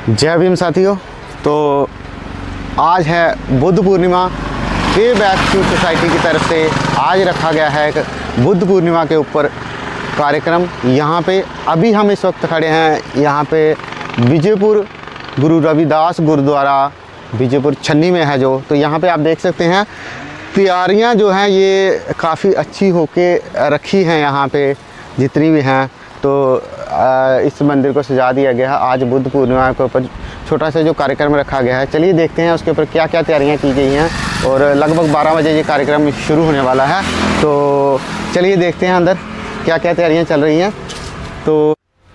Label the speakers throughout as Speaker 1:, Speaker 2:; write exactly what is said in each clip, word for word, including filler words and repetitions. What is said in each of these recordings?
Speaker 1: जय भीम साथियों। तो आज है बुद्ध पूर्णिमा। पे बैक टू सोसाइटी की तरफ से आज रखा गया है एक बुद्ध पूर्णिमा के ऊपर कार्यक्रम। यहाँ पे अभी हम इस वक्त खड़े हैं यहाँ पे विजयपुर गुरु रविदास गुरुद्वारा विजयपुर छन्नी में है जो। तो यहाँ पे आप देख सकते हैं तैयारियाँ जो हैं ये काफ़ी अच्छी होके रखी हैं यहाँ पे जितनी भी हैं। तो इस मंदिर को सजा दिया गया है। आज बुद्ध पूर्णिमा के ऊपर छोटा सा जो कार्यक्रम रखा गया है, चलिए देखते हैं उसके ऊपर क्या क्या तैयारियां की गई हैं। और लगभग बारह बजे ये कार्यक्रम शुरू होने वाला है। तो चलिए देखते हैं अंदर क्या क्या तैयारियां चल रही हैं। तो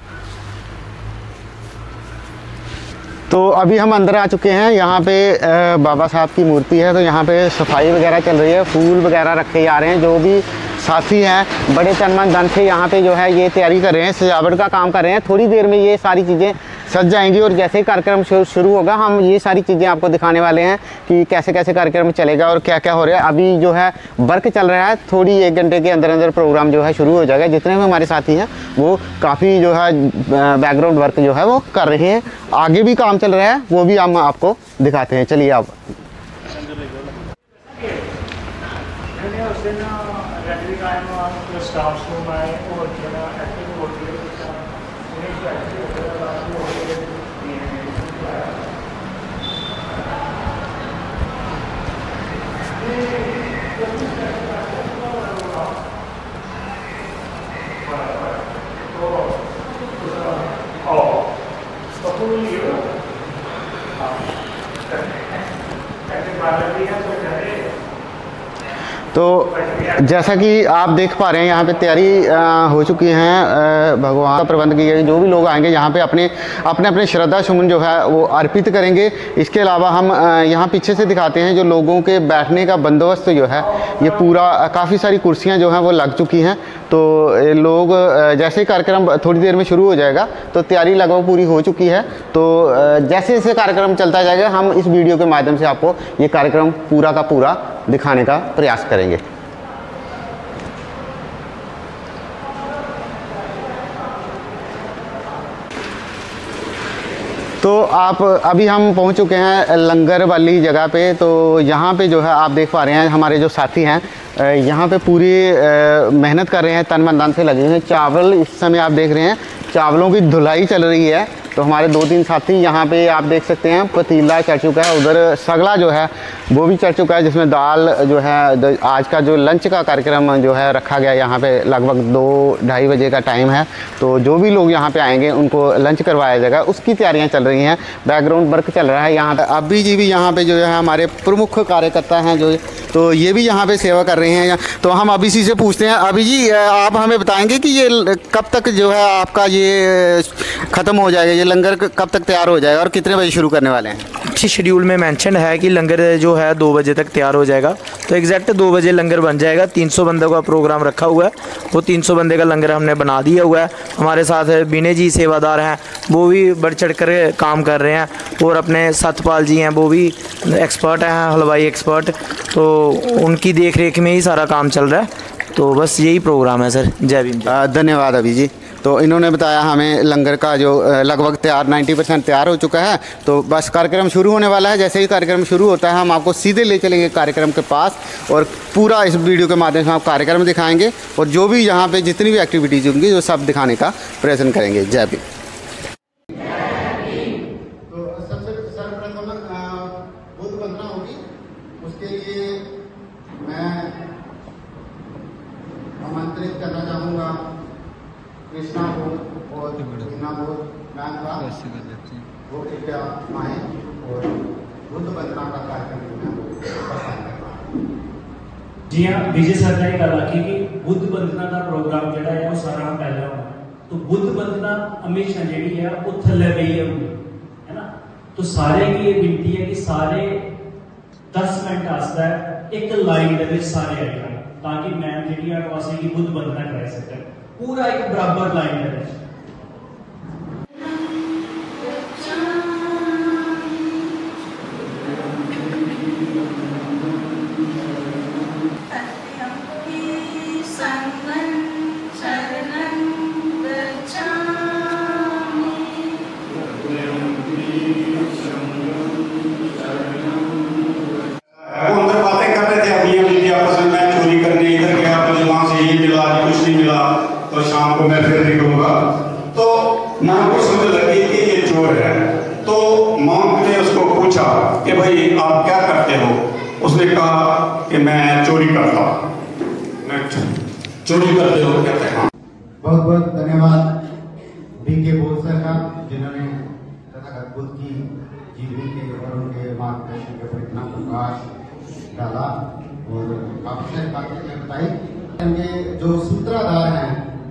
Speaker 1: तो अभी हम अंदर आ चुके हैं। यहाँ पे बाबा साहब की मूर्ति है, तो यहाँ पे सफाई वगैरह चल रही है, फूल वगैरह रखे जा रहे हैं। जो भी साथी हैं बड़े तन मन धन से यहाँ पे जो है ये तैयारी कर रहे हैं, सजावट का काम कर रहे हैं। थोड़ी देर में ये सारी चीज़ें सज जाएंगी और जैसे ही कार्यक्रम शुरू होगा हम ये सारी चीज़ें आपको दिखाने वाले हैं कि कैसे कैसे कार्यक्रम चलेगा और क्या क्या हो रहा है। अभी जो है वर्क चल रहा है, थोड़ी एक घंटे के अंदर अंदर प्रोग्राम जो है शुरू हो जाएगा। जितने भी हमारे साथी हैं वो काफ़ी जो है बैकग्राउंड वर्क जो है वो कर रहे हैं। आगे भी काम चल रहा है, वो भी हम आपको दिखाते हैं। चलिए आप तो जैसा कि आप देख पा रहे हैं यहाँ पे तैयारी हो चुकी हैं। भगवान का प्रबंध किया गया। जो भी लोग आएंगे यहाँ पे अपने अपने अपने श्रद्धा सुमन जो है वो अर्पित करेंगे। इसके अलावा हम यहाँ पीछे से दिखाते हैं जो लोगों के बैठने का बंदोबस्त जो है ये पूरा काफ़ी सारी कुर्सियाँ जो हैं वो लग चुकी हैं। तो लोग जैसे ही कार्यक्रम थोड़ी देर में शुरू हो जाएगा तो तैयारी लगभग पूरी हो चुकी है। तो जैसे जैसे कार्यक्रम चलता जाएगा हम इस वीडियो के माध्यम से आपको ये कार्यक्रम पूरा का पूरा दिखाने का प्रयास करेंगे। तो आप अभी हम पहुंच चुके हैं लंगर वाली जगह पे। तो यहाँ पे जो है आप देख पा रहे हैं हमारे जो साथी हैं यहाँ पे पूरी मेहनत कर रहे हैं, तन मन धन से लगे हैं। चावल इस समय आप देख रहे हैं चावलों की धुलाई चल रही है। तो हमारे दो तीन साथी यहाँ पे आप देख सकते हैं पतीला चढ़ चुका है, उधर सगला जो है वो भी चढ़ चुका है जिसमें दाल जो है। आज का जो लंच का कार्यक्रम जो है रखा गया यहाँ पे लगभग दो ढाई बजे का टाइम है। तो जो भी लोग यहाँ पे आएंगे उनको लंच करवाया जाएगा, उसकी तैयारियाँ चल रही हैं। बैकग्राउंड वर्क चल रहा है यहाँ पे। अभी जी भी यहाँ पे जो है हमारे प्रमुख कार्यकर्ता हैं जो, तो ये भी यहाँ पे सेवा कर रहे हैं। तो हम अभी सी से पूछते हैं, अभी जी आप हमें बताएंगे कि ये कब तक जो है आपका ये ख़त्म हो जाएगा, ये लंगर कब तक तैयार हो जाएगा और कितने बजे शुरू करने वाले हैं?
Speaker 2: अच्छी शेड्यूल में मेंशन है कि लंगर जो है दो बजे तक तैयार हो जाएगा। तो एग्जैक्ट दो बजे लंगर बन जाएगा। तीन सौ बंदों का प्रोग्राम रखा हुआ है, वो तीन सौ बंदे का लंगर हमने बना दिया हुआ है। हमारे साथ बीने जी सेवादार हैं, वो भी बढ़ चढ़ कर काम कर रहे हैं। और अपने सतपाल जी हैं, वो भी एक्सपर्ट हैं, हलवाई एक्सपर्ट। तो उनकी देख रेख में ही सारा काम चल रहा है। तो बस यही प्रोग्राम है सर। जय भीम।
Speaker 1: धन्यवाद अभी जी। तो इन्होंने बताया हमें लंगर का जो लगभग तैयार नब्बे परसेंट तैयार हो चुका है। तो बस कार्यक्रम शुरू होने वाला है। जैसे ही कार्यक्रम शुरू होता है हम आपको सीधे ले चलेंगे कार्यक्रम के पास और पूरा इस वीडियो के माध्यम से आप कार्यक्रम दिखाएंगे और जो भी यहाँ पे जितनी भी एक्टिविटीज़ होंगी वो सब दिखाने का प्रयत्न करेंगे। जय भीम। तो सबसे सर्वप्रथम बुद्ध वंदना होगी, उसके लिए मैं आमंत्रित करना चाहूँगा कृष्णा को और रीना को, मैम का वो कृपया आए और बुद्ध वंदना का कार्यक्रम
Speaker 3: जी हाँ। विजय सर ने गल आखी कि बुद्ध वंदना का प्रोग्राम जो है वो सारा पहला होना। तो बुद्ध वंदना हमेशा जी है वो थले रही है ना। तो सारे की ये विनती है कि सारे दस मिनट आस्ता एक लाइन के सारे आए ताकि मैम जी आसे की बुद्ध वंदना करा सके पूरा एक बराबर लाइन है।
Speaker 4: शरणं गच्छामि मैं फिर निकलूंगा। तो माँ को समझ लगी कि ये चोर है, तो मॉन्क ने उसको पूछा कि भाई आप क्या करते हो? उसने कहा कि मैं चोरी करता हूँ। चोरी करते हो? कहते हैं हाँ।
Speaker 5: बहुत बहुत धन्यवाद बीके बोल सर का, जिन्होंने तथागत बुद्ध की जीवनी के और उनके मार्गदर्शन के ऊपर इतना प्रकाश डाला और काफी सारी बातें बताई। इनके जो सूत्रधार हैं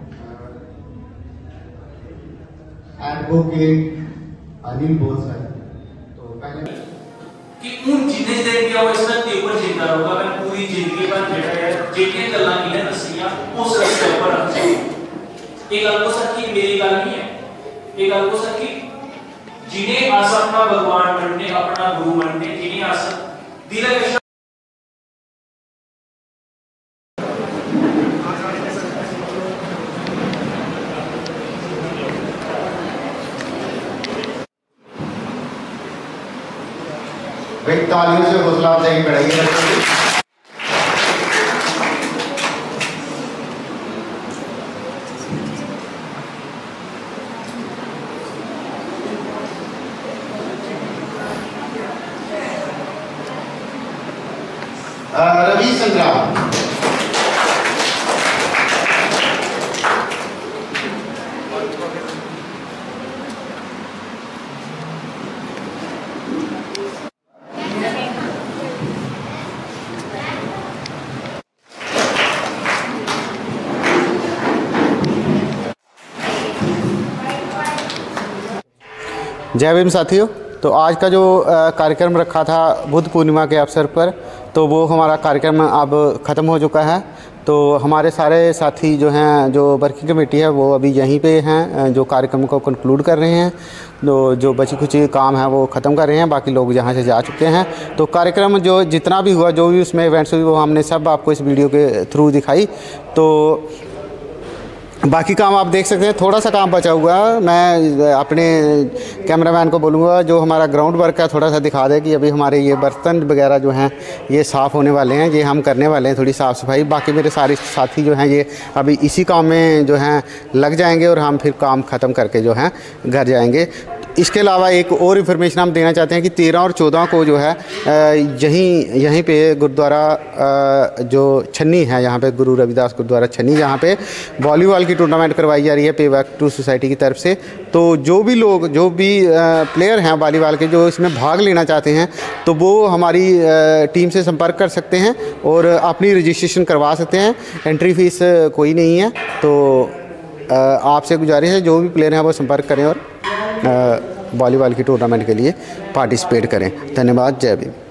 Speaker 5: एडवोकेट अनिल बोल सर, तो पहले
Speaker 3: कि उन जिन्हें देख के वो इस रस्ते ऊपर जिंदा रहूगा, मैं पूरी जिंदगी भर जेड़ा है जेके गल्लां मिले दसियां उस रस्ते ऊपर रख ये गल को सकी मेरी गल नहीं है, ये गल को सकी जिन्हें आस अपना भगवान मनने, अपना गुरु मनने, जिन्हें आस दिल के
Speaker 5: तालियों से हौसला अफजाई बढ़ाइए। रवि संग्राम,
Speaker 1: जय भीम साथियों। तो आज का जो कार्यक्रम रखा था बुद्ध पूर्णिमा के अवसर पर, तो वो हमारा कार्यक्रम अब ख़त्म हो चुका है। तो हमारे सारे साथी जो हैं, जो वर्किंग कमेटी है, वो अभी यहीं पे हैं, जो कार्यक्रम को कंक्लूड कर रहे हैं। तो जो बची कुछ काम है वो ख़त्म कर रहे हैं, बाकी लोग यहाँ से जा चुके हैं। तो कार्यक्रम जो जितना भी हुआ, जो भी उसमें इवेंट्स हुई, वो हमने सब आपको इस वीडियो के थ्रू दिखाई। तो बाकी काम आप देख सकते हैं, थोड़ा सा काम बचा हुआ है। मैं अपने कैमरामैन को बोलूँगा जो हमारा ग्राउंड वर्क है थोड़ा सा दिखा दे कि अभी हमारे ये बर्तन वगैरह जो हैं ये साफ़ होने वाले हैं, ये हम करने वाले हैं थोड़ी साफ़ सफाई। बाकी मेरे सारे साथी जो हैं ये अभी इसी काम में जो हैं लग जाएंगे और हम फिर काम ख़त्म करके जो हैं घर जाएंगे। इसके अलावा एक और इन्फॉर्मेशन हम देना चाहते हैं कि तेरह और चौदह को जो है यहीं यहीं पे गुरुद्वारा जो छन्नी है, यहाँ पे गुरु रविदास गुरुद्वारा छन्नी, जहाँ पे वॉलीबॉल की टूर्नामेंट करवाई जा रही है पे बैक टू सोसाइटी की तरफ से। तो जो भी लोग, जो भी प्लेयर हैं वॉलीबॉल के, जो इसमें भाग लेना चाहते हैं, तो वो हमारी टीम से संपर्क कर सकते हैं और अपनी रजिस्ट्रेशन करवा सकते हैं। एंट्री फीस कोई नहीं है। तो आपसे गुजारिश है जो भी प्लेयर हैं वो संपर्क करें और वॉलीबॉल की टूर्नामेंट के लिए पार्टिसिपेट करें। धन्यवाद। जय भीम।